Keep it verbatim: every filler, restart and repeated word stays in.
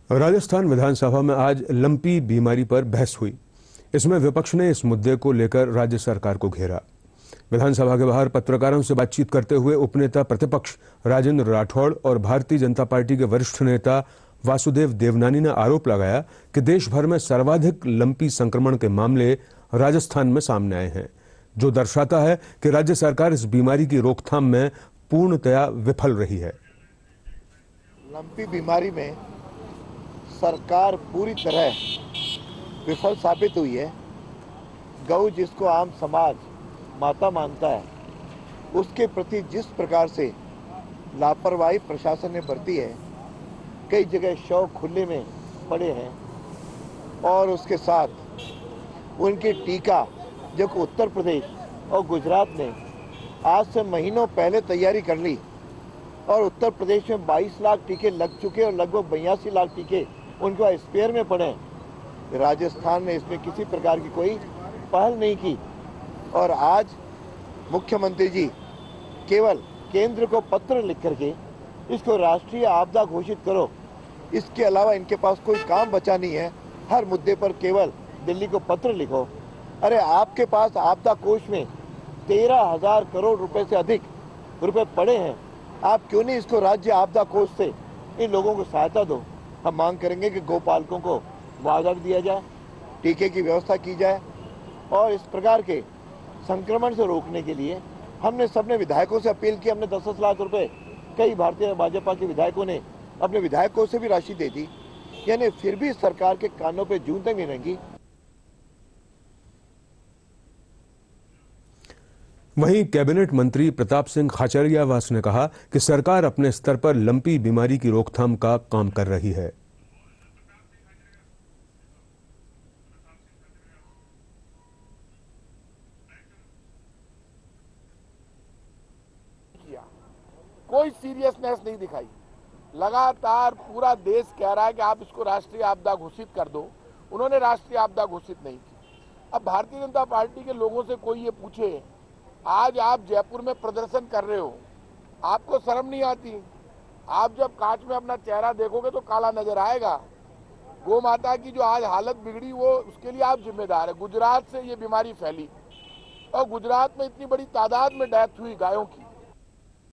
राजस्थान विधानसभा में आज लंपी बीमारी पर बहस हुई। इसमें विपक्ष ने इस मुद्दे को लेकर राज्य सरकार को घेरा। विधानसभा के बाहर पत्रकारों से बातचीत करते हुए उपनेता प्रतिपक्ष राजेंद्र राठौड़ और भारतीय जनता पार्टी के वरिष्ठ नेता वासुदेव देवनानी ने आरोप लगाया कि देश भर में सर्वाधिक लंपी संक्रमण के मामले राजस्थान में सामने आए हैं, जो दर्शाता है कि राज्य सरकार इस बीमारी की रोकथाम में पूर्णतया विफल रही है। लंपी बीमारी में सरकार पूरी तरह विफल साबित हुई है। गौ जिसको आम समाज माता मानता है, उसके प्रति जिस प्रकार से लापरवाही प्रशासन ने बरती है, कई जगह शव खुले में पड़े हैं और उसके साथ उनके टीका जो उत्तर प्रदेश और गुजरात ने आज से महीनों पहले तैयारी कर ली और उत्तर प्रदेश में बाईस लाख टीके लग चुके और लगभग बयासी लाख टीके उनके पास स्पेयर में पड़े। राजस्थान ने इसमें किसी प्रकार की कोई पहल नहीं की और आज मुख्यमंत्री जी केवल केंद्र को पत्र लिख करके इसको राष्ट्रीय आपदा घोषित करो, इसके अलावा इनके पास कोई काम बचा नहीं है। हर मुद्दे पर केवल दिल्ली को पत्र लिखो। अरे आपके पास आपदा कोष में तेरह हजार करोड़ रुपए से अधिक रुपए पड़े हैं, आप क्यों नहीं इसको राज्य आपदा कोष से इन लोगों को सहायता दो। हम मांग करेंगे कि गौपालकों को मुआवजा दिया जाए, टीके की व्यवस्था की जाए और इस प्रकार के संक्रमण से रोकने के लिए हमने सबने विधायकों से अपील की। हमने दस दस लाख रुपए कई भारतीय भाजपा के विधायकों ने अपने विधायकों से भी राशि दे दी, यानी फिर भी सरकार के कानों पे जूं तक नहीं रहेंगी। वहीं कैबिनेट मंत्री प्रताप सिंह खाचरियावास ने कहा कि सरकार अपने स्तर पर लंपी बीमारी की रोकथाम का काम कर रही है। कोई सीरियसनेस नहीं दिखाई। लगातार पूरा देश कह रहा है कि आप इसको राष्ट्रीय आपदा घोषित कर दो, उन्होंने राष्ट्रीय आपदा घोषित नहीं की। अब भारतीय जनता पार्टी के लोगों से कोई ये पूछे, आज आप जयपुर में प्रदर्शन कर रहे हो, आपको शर्म नहीं आती? आप जब कांच में अपना चेहरा देखोगे तो काला नजर आएगा। गौ माता की जो आज हालत बिगड़ी, वो उसके लिए आप जिम्मेदार है। गुजरात से ये बीमारी फैली और गुजरात में इतनी बड़ी तादाद में डेथ हुई गायों की।